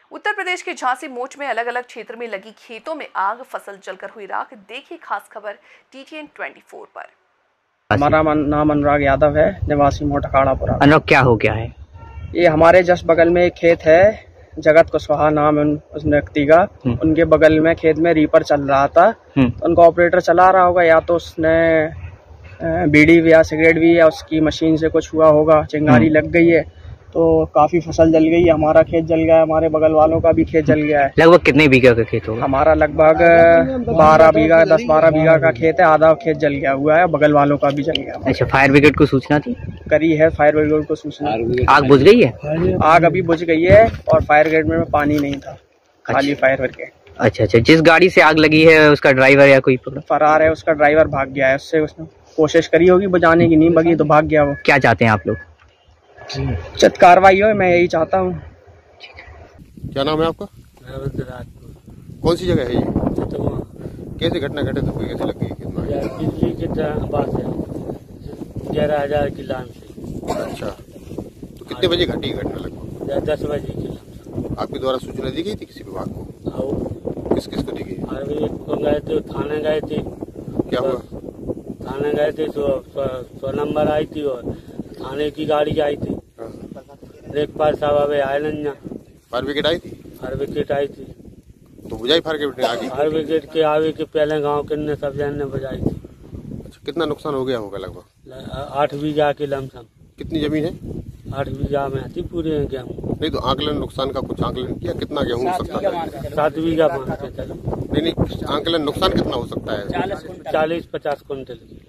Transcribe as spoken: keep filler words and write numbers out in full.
उत्तर प्रदेश के झांसी मोच में अलग अलग क्षेत्र में लगी खेतों में आग, फसल जलकर हुई राख। देखिए खास खबर टी टी एन चौबीस पर। हमारा नाम अनुराग यादव है, निवासी मोट अखाड़ापुरा। अनुराग, क्या हो गया है? ये हमारे जस्ट बगल में एक खेत है, जगत कुशवाहा नाम उस व्यक्ति का। उनके बगल में खेत में रीपर चल रहा था। तो उनका ऑपरेटर चला रहा होगा, या तो उसने बीड़ी भी या सिगरेट भी या उसकी मशीन से कुछ हुआ होगा, चिंगारी लग गई है तो काफी फसल जल गई है। हमारा खेत जल गया है, हमारे बगल वालों का भी खेत जल गया है। लगभग कितने बीघा का खेत होगा? हमारा लगभग बारह बीघा दस बारह बीघा का खेत है। आधा खेत जल गया हुआ है, बगल वालों का भी जल गया। अच्छा, फायर ब्रिगेड को सूचना थी? करी है, फायर ब्रिगेड को सूचना। आग बुझ गई है? आग अभी बुझ गई है और फायर ब्रिगेड में पानी नहीं था, खाली फायर ब्रिगेड। अच्छा अच्छा, जिस गाड़ी से आग लगी है उसका ड्राइवर या कोई फरार है? उसका ड्राइवर भाग गया है, उससे उसने कोशिश करी होगी बुझाने की, नहीं बगी तो भाग गया वो। क्या चाहते हैं आप लोग? उचित कार्रवाई हो, मैं यही चाहता हूँ। क्या नाम है आपका? कौन सी जगह है ये? कैसे घटना घटे तो कैसे लग गई? बिजली की बात है, ग्यारह हजार की लाइन से। अच्छा, तो कितने बजे घटी घटना? लगभग दस बजे की लाइन। आपके द्वारा सूचना दी गई थी किसी विभाग को? किस किस को दी गई? अभी तो गए थे, थाने गए थे। क्या हुआ? थाने गए थे, सौ नंबर आई थी और थाने की गाड़ी आई थी। लेखपाल साहब अभी आए नहीं। फायर ब्रिगेड आई थी? फायर ब्रिगेड आई थी तो बुझाई फायर ब्रिगेड आगे? फायर ब्रिगेड के आगे के पहले गांव के ने सब जन ने बुझाई थी। अच्छा, कितना नुकसान हो गया होगा? लगभग आठ बीघा की लमसम। कितनी जमीन है? आठ बीघा में आती पूरे गेहूँ। नहीं तो आकलन नुकसान का कुछ आकलन किया? कितना गेहूँ हो सकता है? सात बीघा मान के चलो। नहीं नहीं, आकलन नुकसान कितना हो सकता है? चालीस पचास कुंटल की।